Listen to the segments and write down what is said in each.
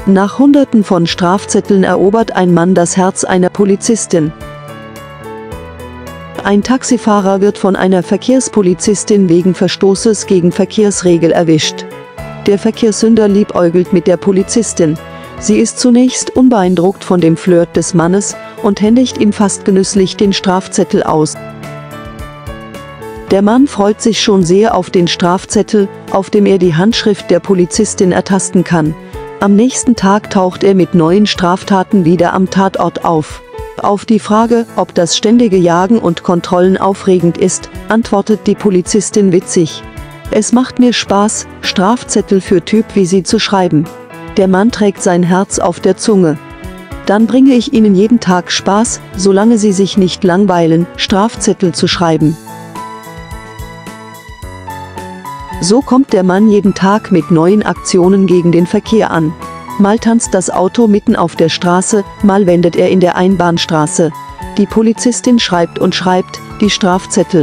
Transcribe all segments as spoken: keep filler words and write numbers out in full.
Nach Hunderten von Strafzetteln erobert ein Mann das Herz einer Polizistin. Ein Taxifahrer wird von einer Verkehrspolizistin wegen Verstoßes gegen Verkehrsregel erwischt. Der Verkehrssünder liebäugelt mit der Polizistin. Sie ist zunächst unbeeindruckt von dem Flirt des Mannes und händigt ihm fast genüsslich den Strafzettel aus. Der Mann freut sich schon sehr auf den Strafzettel, auf dem er die Handschrift der Polizistin ertasten kann. Am nächsten Tag taucht er mit neuen Straftaten wieder am Tatort auf. Auf die Frage, ob das ständige Jagen und Kontrollen aufregend ist, antwortet die Polizistin witzig: Es macht mir Spaß, Strafzettel für Typ wie Sie zu schreiben. Der Mann trägt sein Herz auf der Zunge. Dann bringe ich Ihnen jeden Tag Spaß, solange Sie sich nicht langweilen, Strafzettel zu schreiben. So kommt der Mann jeden Tag mit neuen Aktionen gegen den Verkehr an. Mal tanzt das Auto mitten auf der Straße, mal wendet er in der Einbahnstraße. Die Polizistin schreibt und schreibt die Strafzettel.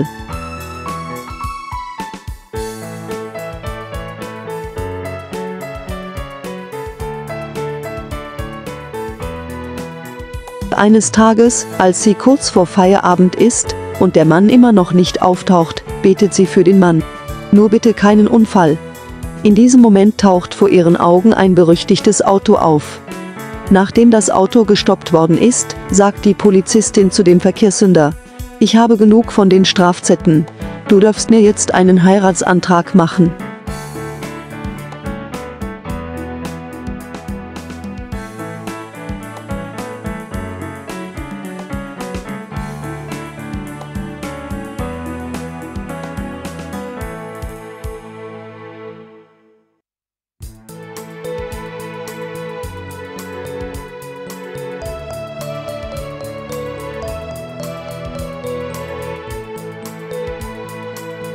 Eines Tages, als sie kurz vor Feierabend ist und der Mann immer noch nicht auftaucht, betet sie für den Mann: Nur bitte keinen Unfall. In diesem Moment taucht vor ihren Augen ein berüchtigtes Auto auf. Nachdem das Auto gestoppt worden ist, sagt die Polizistin zu dem Verkehrssünder: Ich habe genug von den Strafzetteln. Du darfst mir jetzt einen Heiratsantrag machen.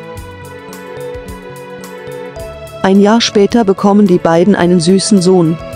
Ein Jahr später bekommen die beiden einen süßen Sohn.